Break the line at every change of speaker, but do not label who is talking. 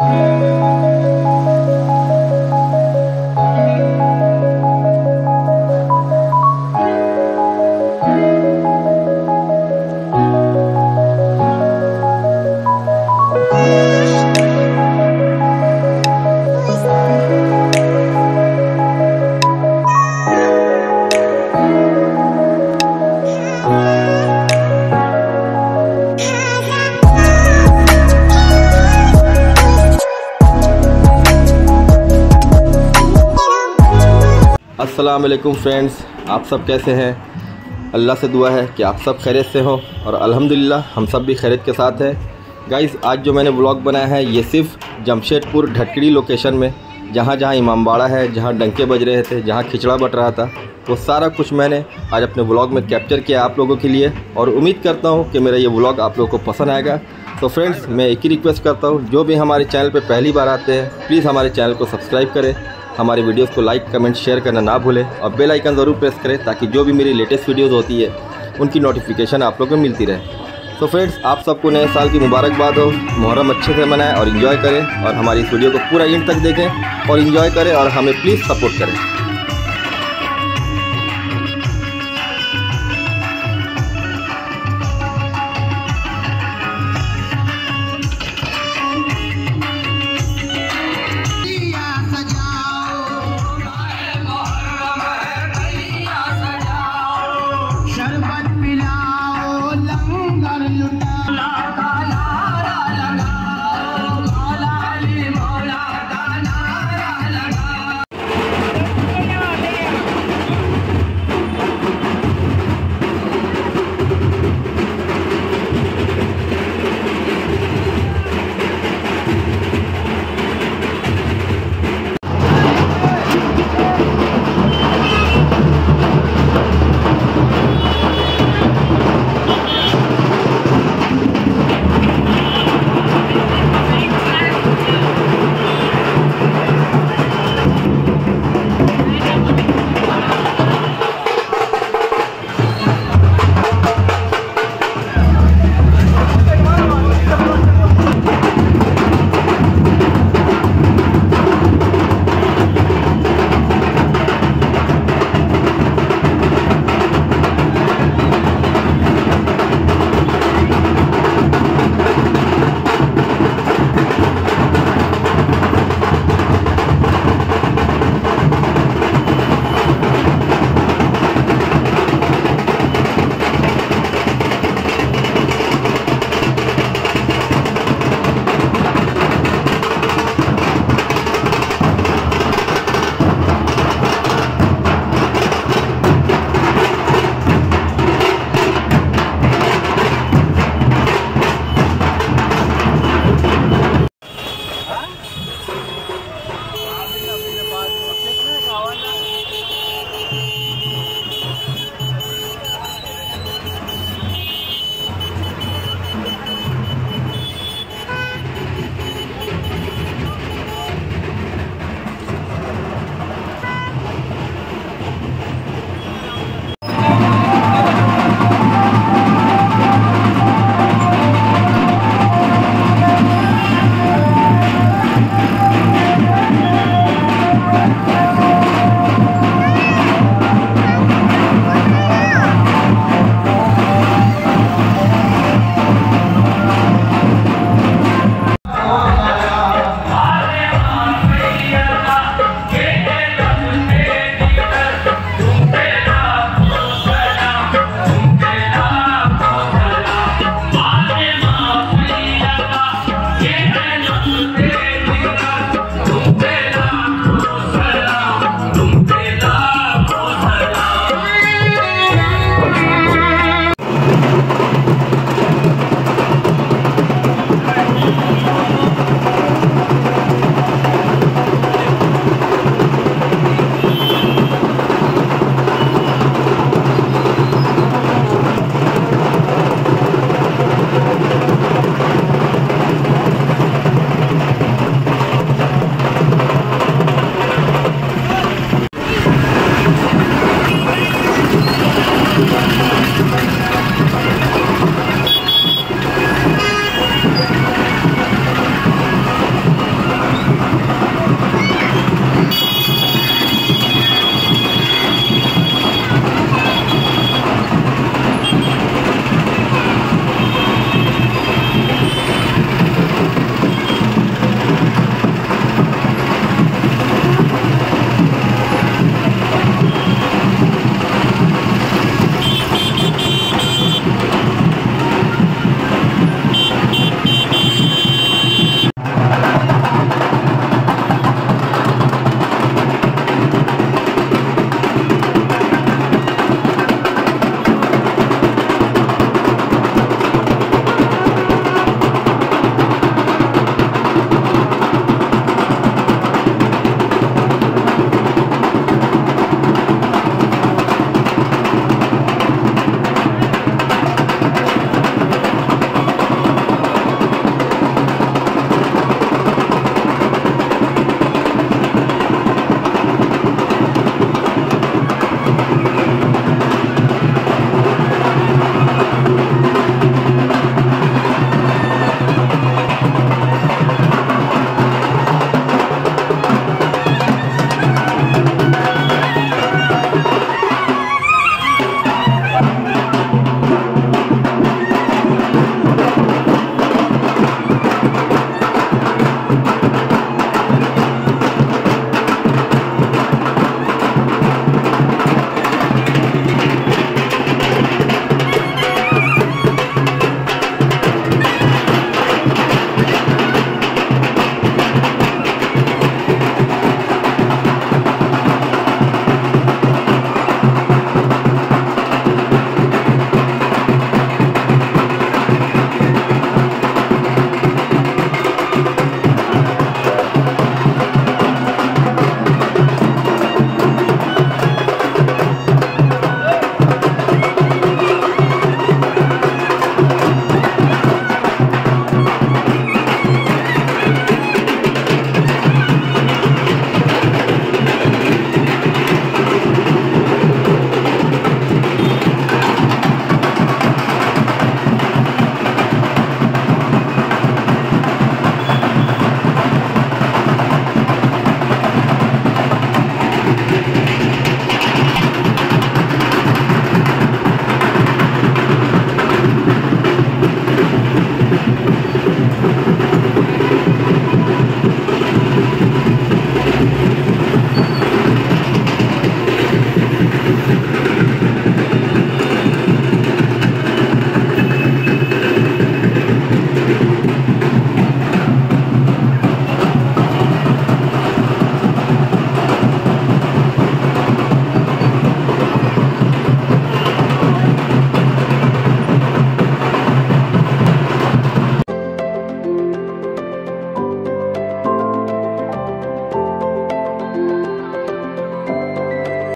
अस्सलाम वालेकुम फ्रेंड्स, आप सब कैसे हैं। अल्लाह से दुआ है कि आप सब खैरियत से हो और अल्हम्दुलिल्लाह हम सब भी खैरियत के साथ हैं। गाइस, आज जो मैंने व्लॉग बनाया है ये सिर्फ जमशेदपुर धटकिड़ी लोकेशन में जहाँ जहाँ इमामबाड़ा है, जहाँ डंके बज रहे थे, जहाँ खिचड़ा बट रहा था, वो सारा कुछ मैंने आज अपने व्लॉग में कैप्चर किया आप लोगों के लिए और उम्मीद करता हूँ कि मेरा ये व्लॉग आप लोगों को पसंद आएगा। तो फ्रेंड्स, मैं एक ही रिक्वेस्ट करता हूँ, जो भी हमारे चैनल पर पहली बार आते हैं प्लीज़ हमारे चैनल को सब्सक्राइब करें, हमारी वीडियोस को लाइक कमेंट शेयर करना ना भूलें और बेल आइकन ज़रूर प्रेस करें ताकि जो भी मेरी लेटेस्ट वीडियोस होती है उनकी नोटिफिकेशन आप लोगों को मिलती रहे। तो फ्रेंड्स, आप सबको नए साल की मुबारकबाद हो। मुहर्रम अच्छे से मनाएं और इन्जॉय करें और हमारी इस वीडियो को पूरा एंड तक देखें और इन्जॉय करें और हमें प्लीज़ सपोर्ट करें।